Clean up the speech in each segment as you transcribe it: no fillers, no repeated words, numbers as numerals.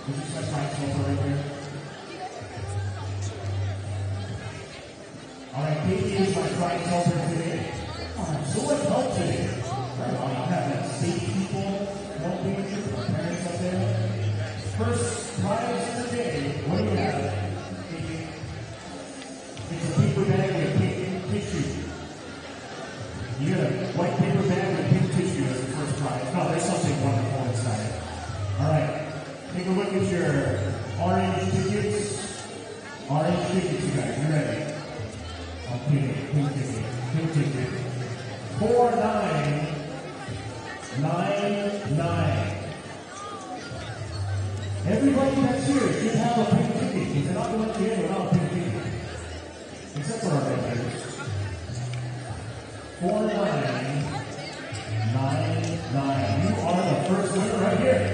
This is my Taiko right here. All right, Katie is my prize helper today. So much help today. Right on, I'll have that state people helping my parents up there. First prize of the day, what do we have? It's a paper bag with pink tissue. You got a white paper bag with pink tissue as the first prize. No, there's something wonderful inside. All right, take a look at your orange tickets. Orange tickets, you guys, you ready? Pink ticket, pink ticket. 4999. Everybody that's here should have a pink ticket. You cannot go into here without a pink ticket. Except for our vendors. 4999. You are the first winner right here.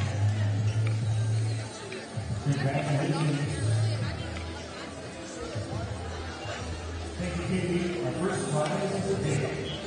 Congratulations. Thank you, Katie. Our first prize of the day.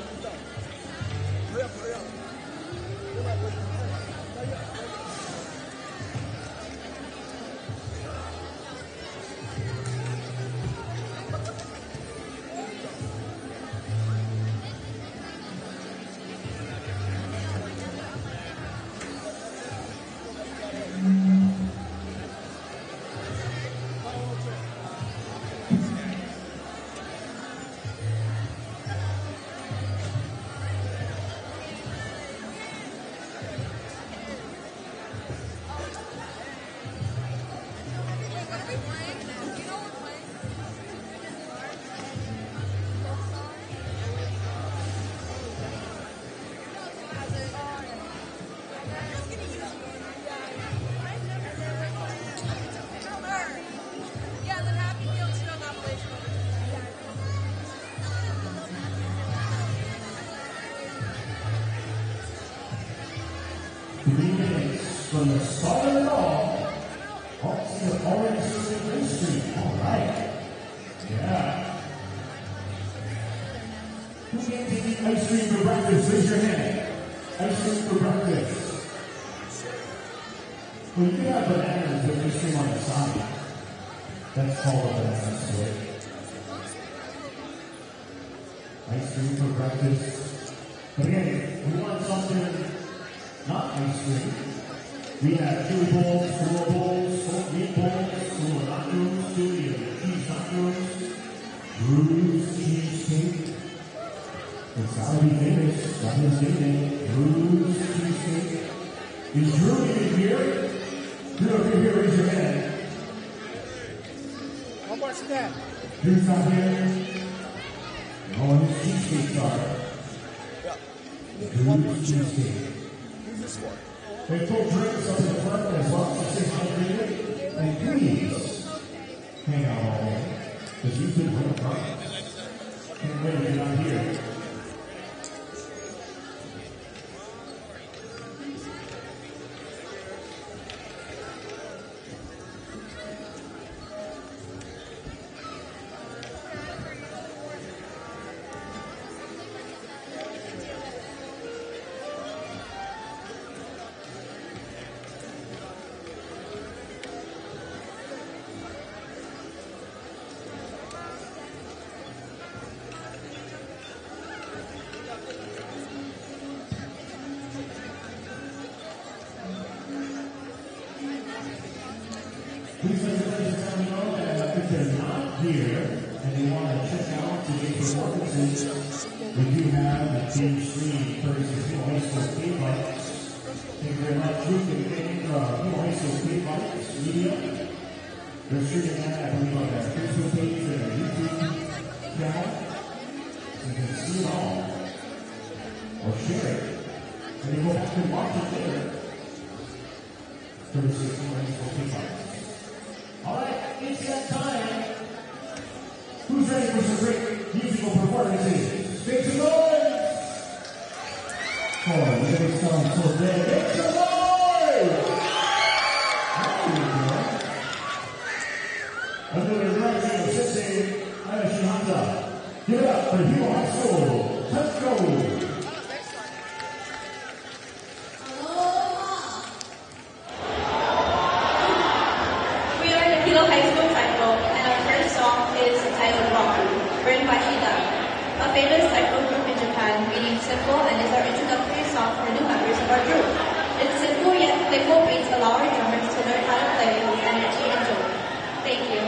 From the start of it all, see the orange Civic ice cream. All right. Yeah. Who can't take ice cream for breakfast? Raise your hand. Ice cream for breakfast. Well, you can have bananas with ice cream on the side. That's called a banana split. Ice cream for breakfast. But again, we want something not ice cream. We have chili bowls, four bowls, smoked meatballs, full of nachos, chili and cheese nachos, bruised cheesecake. It's gotta be famous. Gotta say it. Bruised cheesecake. Is Drew even here? Drew, if you're here, raise your hand. How much is that? Drew's not here. Oh, his cheesecake are. Yeah. Bruised cheesecake. Who's this for? They put drinks up in the front as well, so stay hydrated. And please hang out all day, because you can win a prize. Can't wait if you're not here. Please let the know that if they're not here and they want to check out the performances, we do have the team stream 36 High School Skate Bikes. Thank you very much. Luke and Dave from High School Skate Bikes Media. They're streaming that, I believe, on their Facebook page and their YouTube channel. You can see it all. Or share it. And you go back and watch it later. 36 High School Skate Bikes. All right, it's that time. Who's ready for some great musical performances? Make some noise! For Living Stone today, make some noise! Under the direction of Sensei Ayashihata, give it up for Hilo High School. Let's go! famous Taiko group in Japan, meaning simple, and is our introductory song for new members of our group. Its simple yet playful beats allow our drummers to learn how to play with energy and joy. Thank you.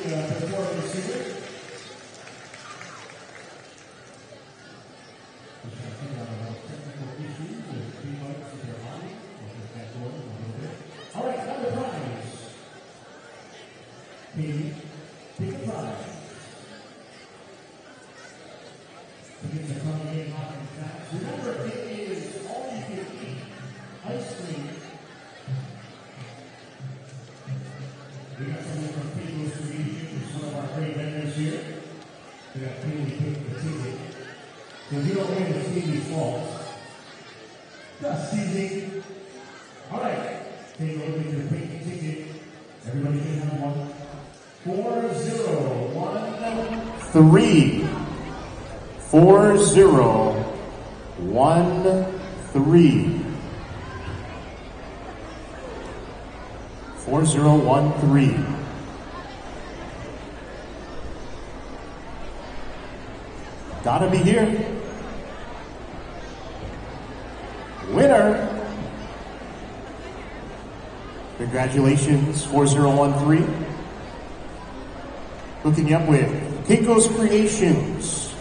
performance here. All right, another prize. Pick a prize. Tickets are coming in hot and fast. Remember, it is all you can eat. Ice cream. We got someone from Taiko's Creation, who's one of our great vendors here. We got Taiko pick the ticket. So if you don't win, it's Stevie's fault. Just Stevie. All right. Take a look at your pink ticket. Everybody should have one. 4013. 4013. 4013. Gotta be here. Winner. Congratulations, 4013. Hooking you up with Taiko's Creations.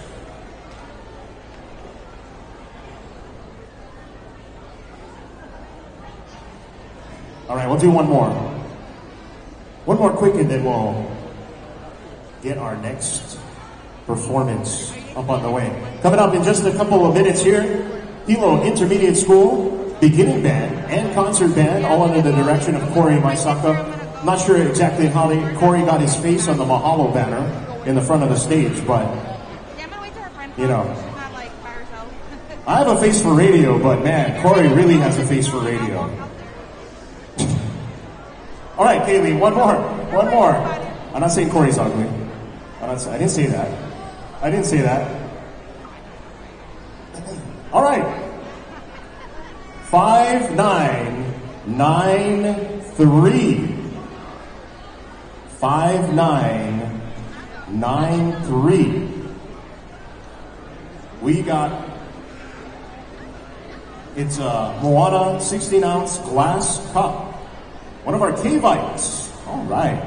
All right, we'll do one more. One more quick and then we'll get our next performance up on the way. Coming up in just a couple of minutes here, Hilo Intermediate School, beginning band and concert band, all under the direction of Corey Maisaka. I'm not sure exactly how Corey got his face on the Mahalo banner in the front of the stage, but, you know. I have a face for radio, but man, Corey really has a face for radio. All right, Kaylee, one more. I'm not saying Corey's ugly. I didn't say that. All right. 5993. 5993. We got, it's a Moana 16-ounce glass cup. One of our K-Vikes. All right.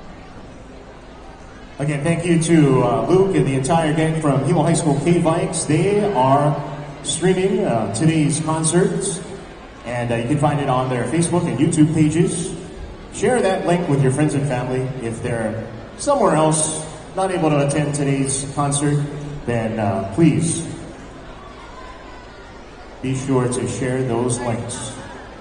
Again, thank you to Luke and the entire gang from Hilo High School K-Vikes. They are streaming today's concerts, and you can find it on their Facebook and YouTube pages. Share that link with your friends and family. If they're somewhere else, not able to attend today's concert, then please be sure to share those links.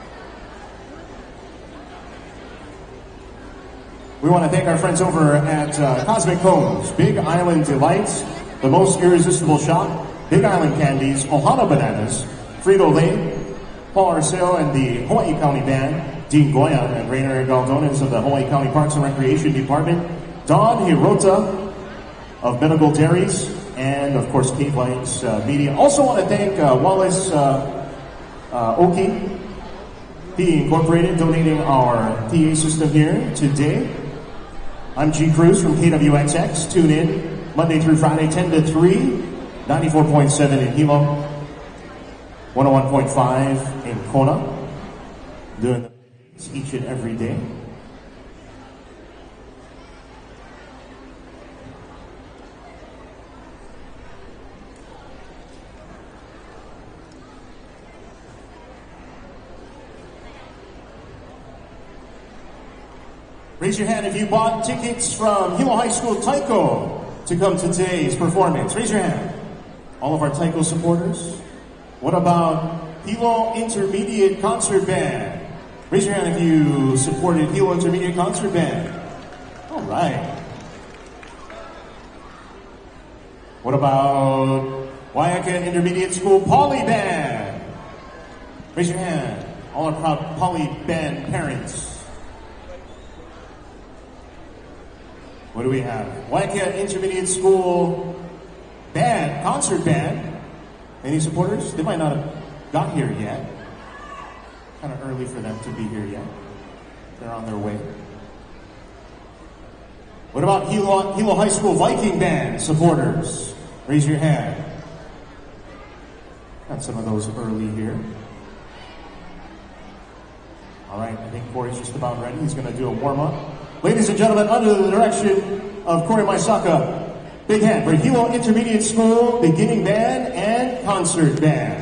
We want to thank our friends over at Cosmic Cones, Big Island Delights, the most irresistible shot, Big Island Candies, Ohana Bananas, Frito-Lay, Paul Arceo and the Hawaii County Band, Dean Goyan and Rainer Galdones of the Hawaii County Parks and Recreation Department, Don Hirota of Medical Dairies, and of course K-Vikes Media. Also want to thank Wallace Oki, P Incorporated, donating our PA system here today. I'm G Cruz from KWXX. Tune in Monday through Friday, 10 to 3, 94.7 in Hilo, 101.5 in Kona. Doing the each and every day. Raise your hand if you bought tickets from Hilo High School Taiko to come to today's performance. Raise your hand. All of our Taiko supporters. What about Hilo Intermediate Concert Band? Raise your hand if you supported Hilo Intermediate Concert Band. All right. What about Waiaka Intermediate School Poly Band? Raise your hand. All our proud Poly Band parents. What do we have? Waiaka Intermediate School Band, Concert Band. Any supporters? They might not have got here yet. Kind of early for them to be here yet. They're on their way. What about Hilo High School Viking Band supporters? Raise your hand. Got some of those early here. All right, I think Corey's just about ready. He's going to do a warm-up. Ladies and gentlemen, under the direction of Corey Maisaka, big hand for Hilo Intermediate School Beginning Band and Concert Band.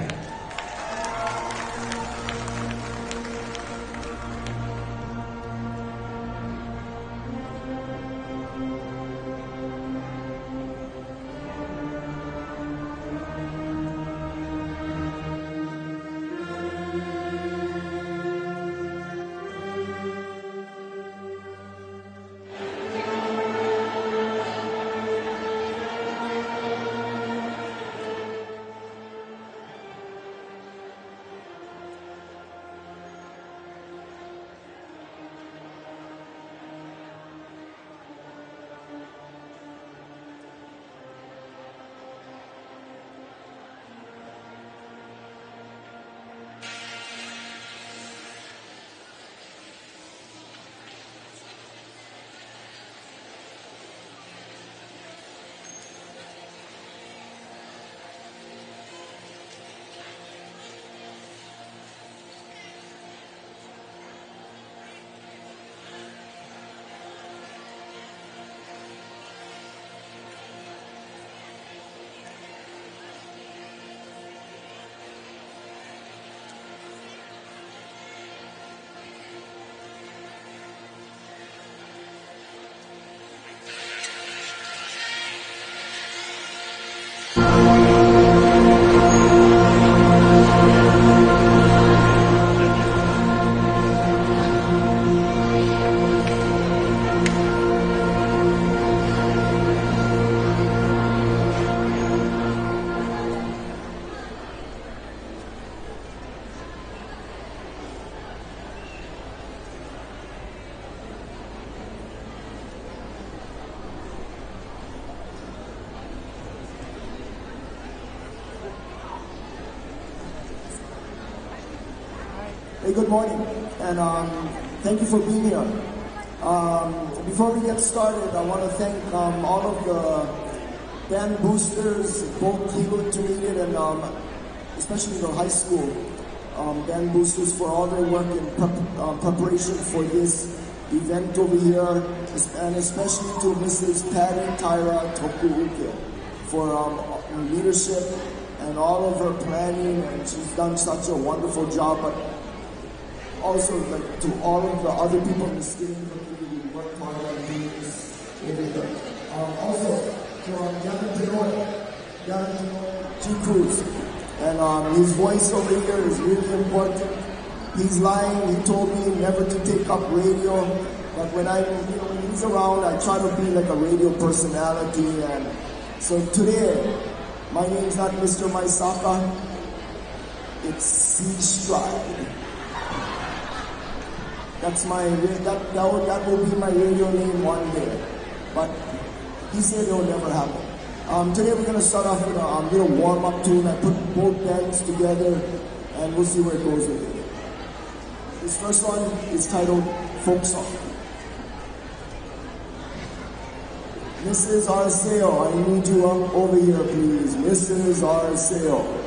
Hey, good morning, and thank you for being here. Before we get started, I want to thank all of the band boosters, both Hilo Intermediate and especially the high school band boosters for all their work in preparation for this event over here, and especially to Mrs. Patty Tyra Tokuuke for her leadership and all of her planning, and she's done such a wonderful job. But also, like, to all of the other people in the skating community who worked hard on doing this over here. Also, from Yakin G. Cruz. And his voice over here is really important. He's lying. He told me never to take up radio. But when when he's around, I try to be like a radio personality. And so today, my name's not Mr. Maisaka. It's C. Stride. That's that will be my radio name one day, but he said it will never happen. Today we're gonna start off with a little warm-up tune. I put both bands together, and we'll see where it goes with it. This first one is titled Folk Song. Mrs. Arceo, I need you over here, please. Mrs. Arceo.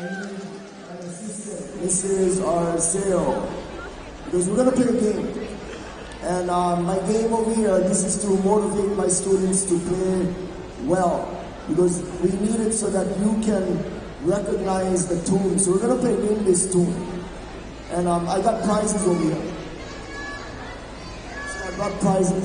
This is our sale. Because we're gonna play a game. And my game over here, this is to motivate my students to play well. Because we need it so that you can recognize the tune. So we're gonna play Name This Tune. And I got prizes over here. So I got prizes.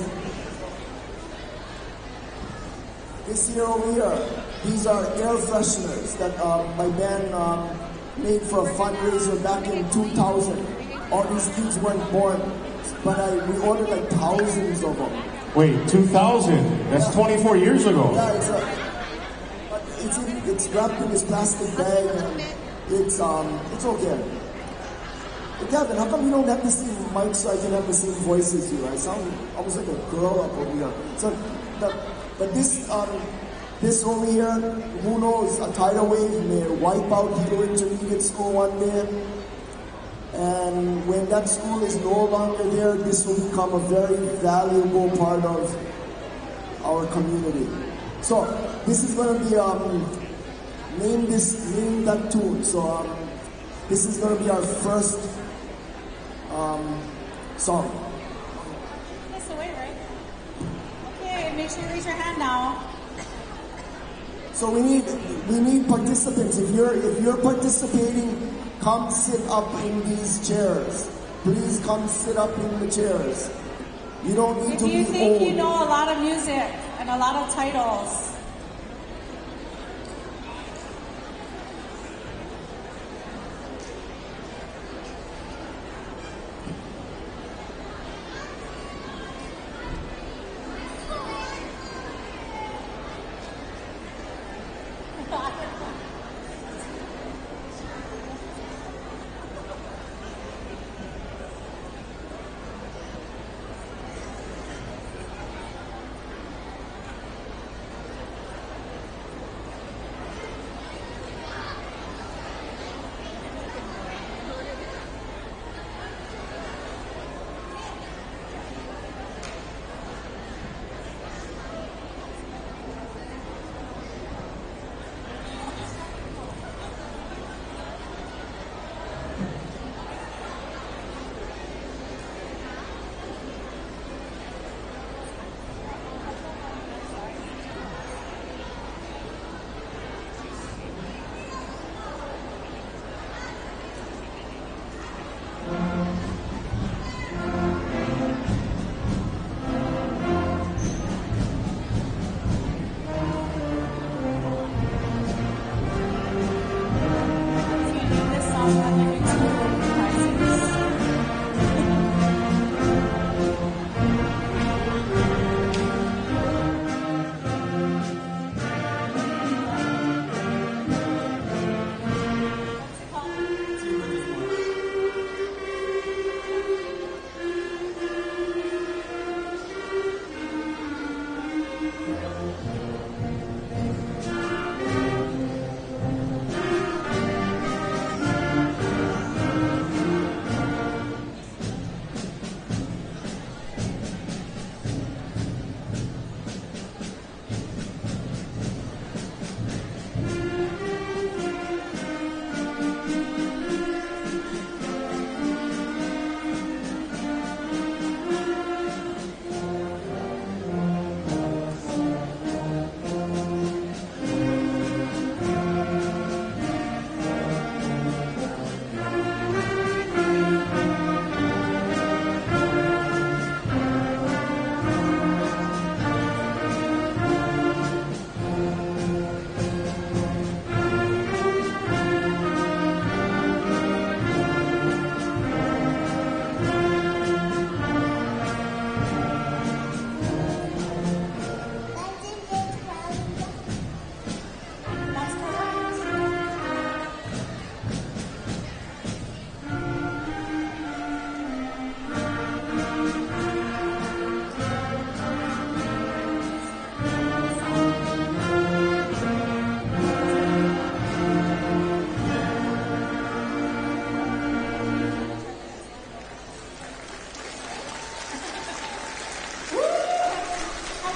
This here over here, these are air fresheners that my band made for a fundraiser back in 2000. All these kids weren't born, but we ordered like thousands of them. Wait, 2000? That's 24 years ago. Yeah, it's wrapped in this plastic bag, and it's okay. Hey, Gavin, how come you don't have the same mic so I can have the same voice as you? I sound almost like a girl up over here. So, but this over here, who knows, a tidal wave may wipe out Hilo Intermediate School one day. And when that school is no longer there, this will become a very valuable part of our community. So this is going to be name that tune. So this is going to be our first song. That's the way, right? Okay, make sure you raise your hand now. So we need participants. If you're participating, come sit up in these chairs. Please come sit up in the chairs. You don't need to be old. If you think you know a lot of music and a lot of titles,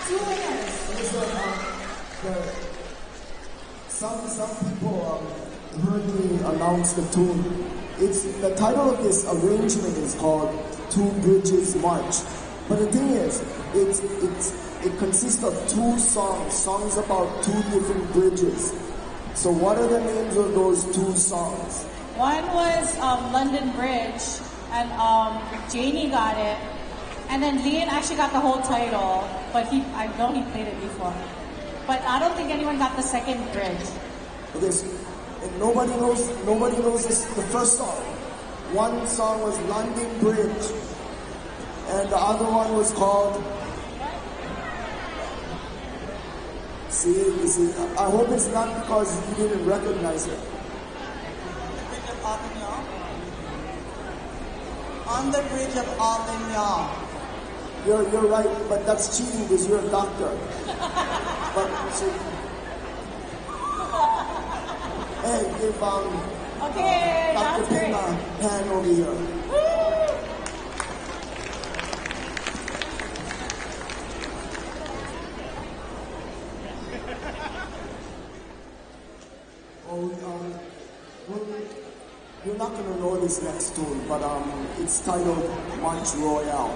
Some people heard me announce the tune. It's the title of this arrangement is called Two Bridges March. But the thing is, it consists of two songs about two different bridges. So what are the names of those two songs? One was London Bridge, and Janie got it. And then Lian actually got the whole title, but I know he played it before. But I don't think anyone got the second bridge. Okay, so, and nobody knows this, the first song. One song was London Bridge, and the other one was called... See, I hope it's not because you didn't recognize it. On the bridge of Avignon. You're right, but that's cheating because you're a doctor. But see, hey, give Okay, Dr. that's Ping great. a hand over here. You're not gonna know this next tune, but it's titled March Royale.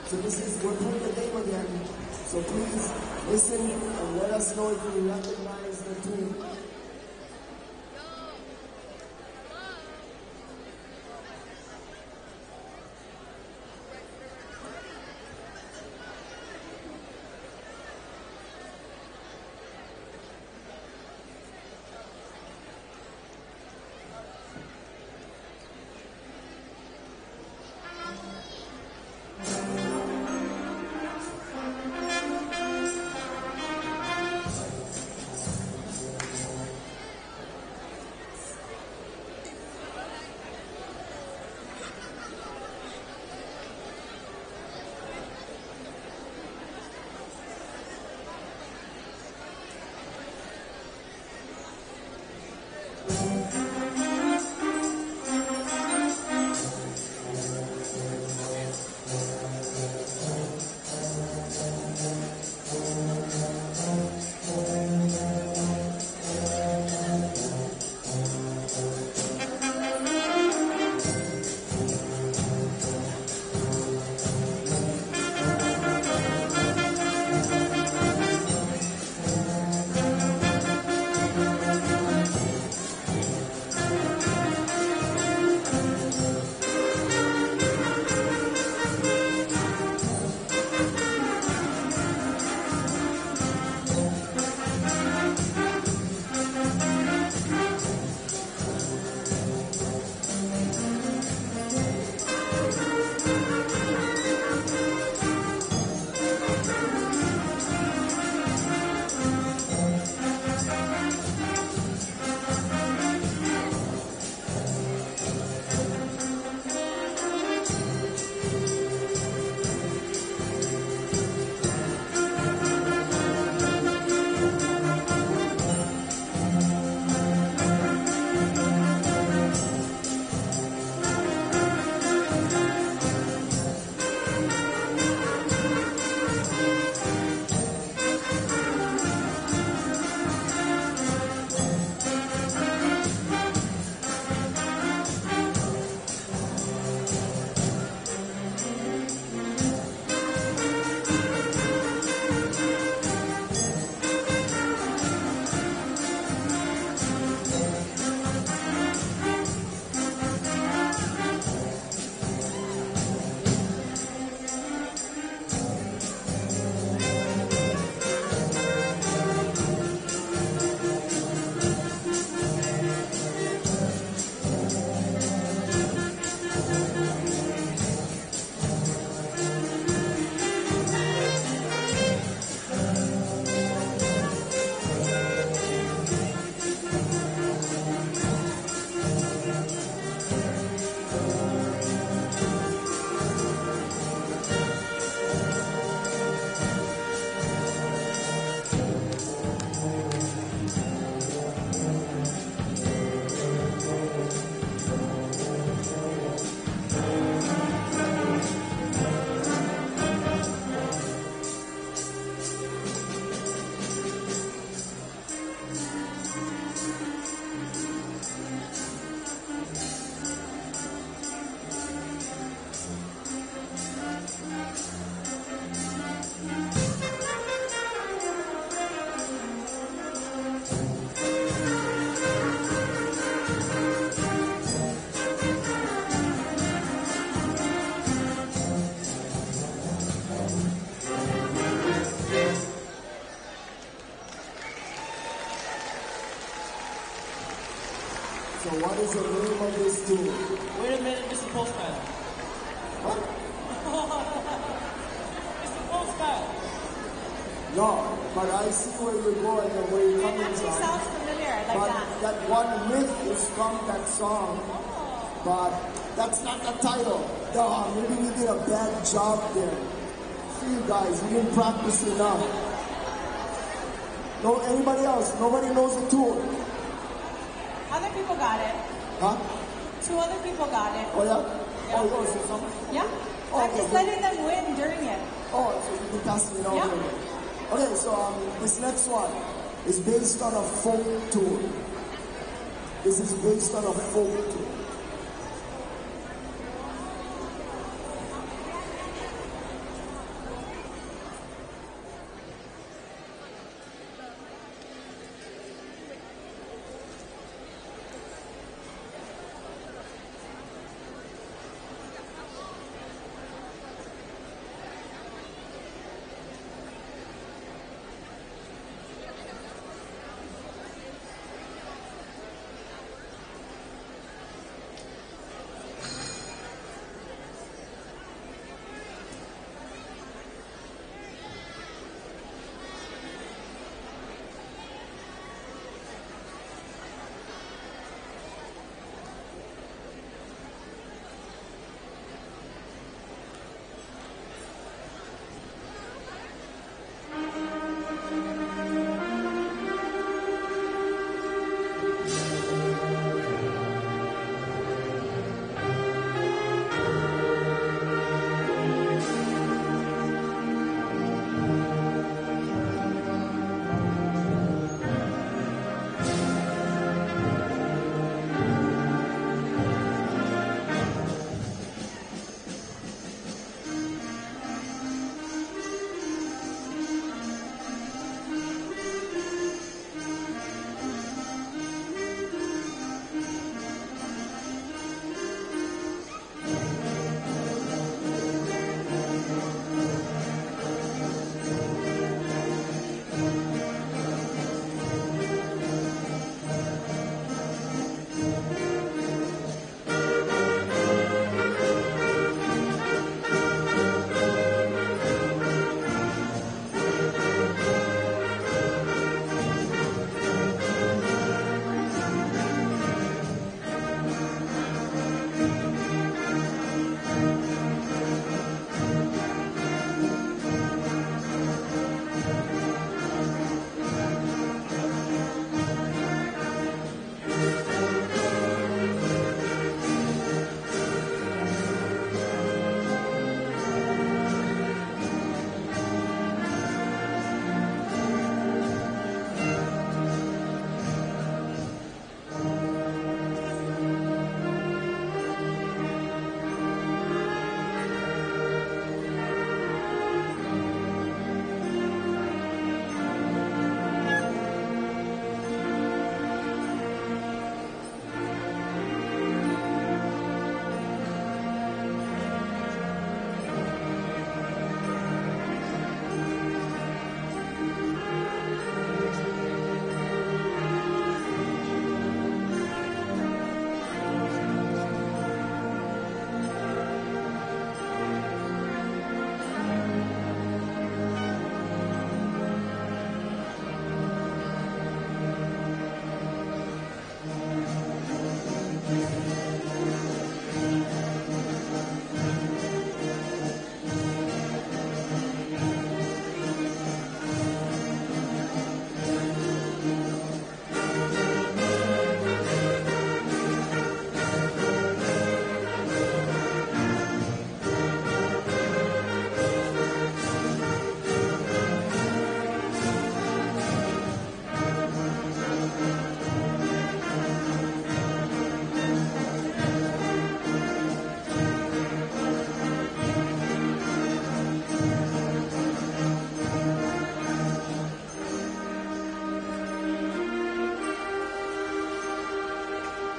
So we're doing the game again. So please listen and let us know if you recognize the tune. So what is the name of this tune? Wait a minute, Mr. Postman. What? Mr. Postman. No, but I see where you're going and where you're It coming actually from. sounds familiar, like But that. that one riff is from that song. But that's not the title. No, maybe we did a bad job there. See you guys, we didn't practice enough. No, anybody else? Nobody knows the tune. Other people got it. Huh? 2 other people got it. Oh yeah? Yeah. Oh, so some? Yeah. Oh, I'm just okay. letting them win during it. Oh, so you can pass me down Yeah. there. Okay, so this next one is based on a folk tune. This is based on a folk tune.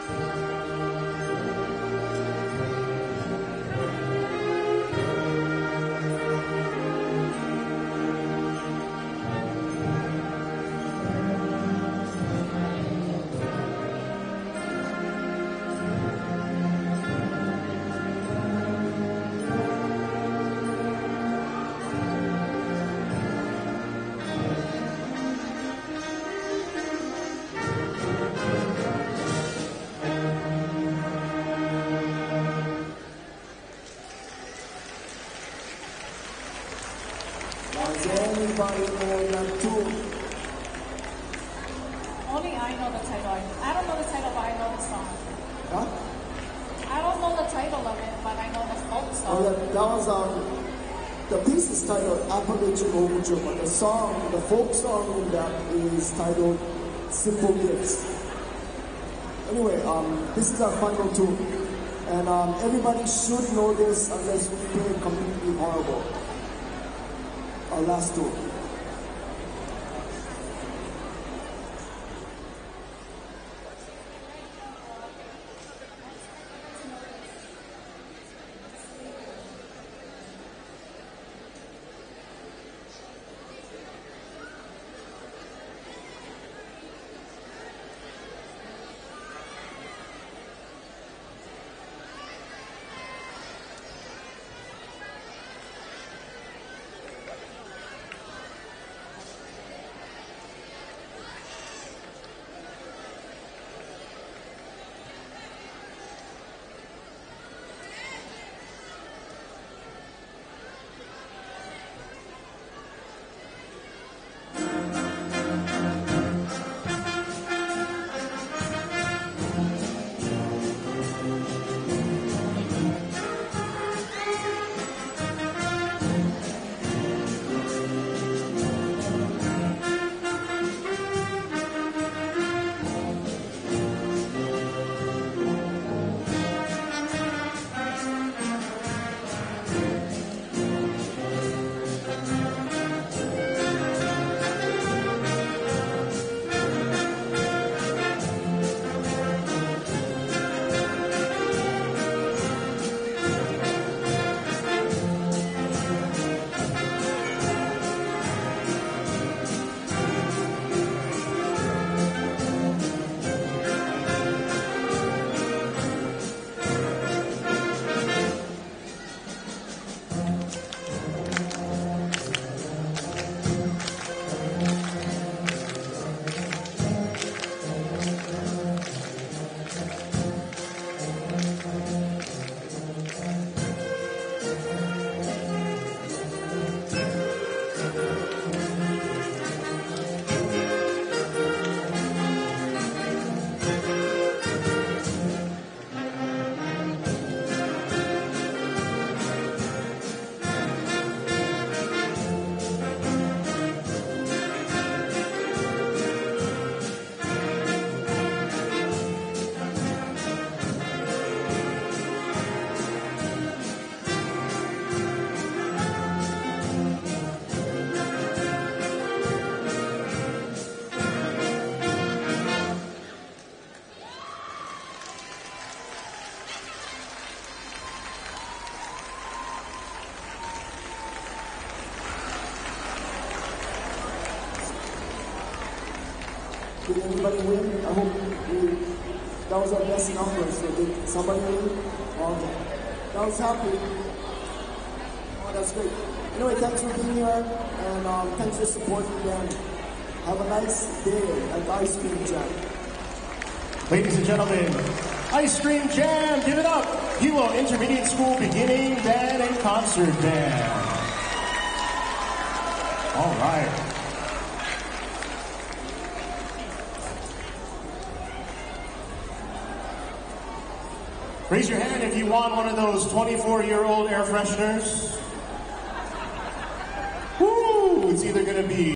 Does anybody know that tune? Only I know the title. I don't know the title, but I know the song. Huh? I don't know the title of it, but I know the folk Oh, song. that was the piece is titled Afook Chinen, but the song, the folk song in that is titled Simple Gifts. Anyway, this is our final tune, and everybody should know this unless we play it completely horrible. Our last tune. Did anybody win? I hope that was our best number. So did somebody win? Okay. That was happy. Oh, that's great. Anyway, thanks for being here, and thanks for supporting them. Have a nice day at the Ice Cream Jam. Ladies and gentlemen, Ice Cream Jam, give it up! Hilo Intermediate School Beginning Band and Concert Band. All right. Raise your hand if you want one of those 24-year-old air fresheners. Woo! It's either going to be